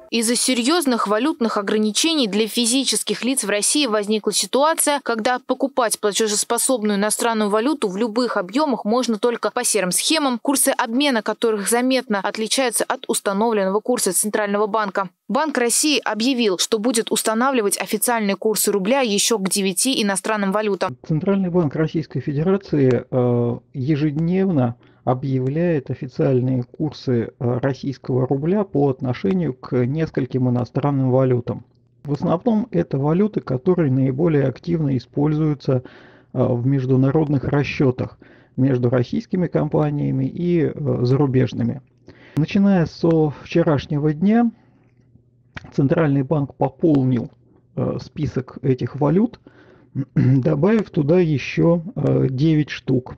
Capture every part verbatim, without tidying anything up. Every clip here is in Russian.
Из-за серьезных валютных ограничений для физических лиц в России возникла ситуация, когда покупать платежеспособную иностранную валюту в любых объемах можно только по серым схемам, курсы обмена которых заметно отличаются от установленного курса Центрального банка. Банк России объявил, что будет устанавливать официальные курсы рубля еще к девяти иностранным валютам. Центральный банк Российской Федерации э, ежедневно объявляет официальные курсы российского рубля по отношению к нескольким иностранным валютам. В основном это валюты, которые наиболее активно используются в международных расчетах между российскими компаниями и зарубежными. Начиная со вчерашнего дня Центральный банк пополнил список этих валют, добавив туда еще девять штук.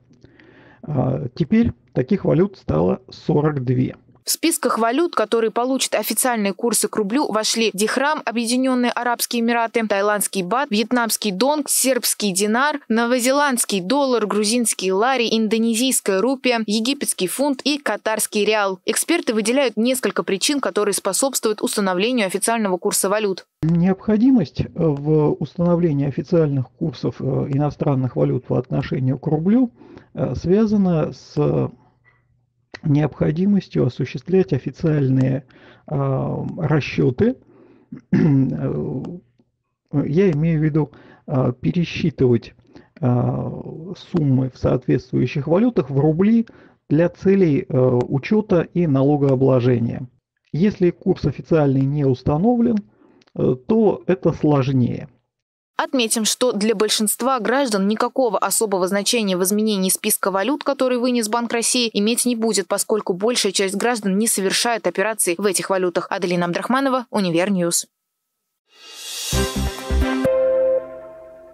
Теперь таких валют стало сорок две. В списках валют, которые получат официальные курсы к рублю, вошли дихрам, Объединенные Арабские Эмираты, тайландский бат, вьетнамский донг, сербский динар, новозеландский доллар, грузинский лари, индонезийская рупия, египетский фунт и катарский реал. Эксперты выделяют несколько причин, которые способствуют установлению официального курса валют. Необходимость в установлении официальных курсов иностранных валют по отношению к рублю связана с необходимостью осуществлять официальные э, расчеты, я имею в виду э, пересчитывать э, суммы в соответствующих валютах в рубли для целей э, учета и налогообложения. Если курс официальный не установлен, э, то это сложнее. Отметим, что для большинства граждан никакого особого значения в изменении списка валют, который вынес Банк России, иметь не будет, поскольку большая часть граждан не совершает операций в этих валютах. Аделина Абдрахманова, Универньюз.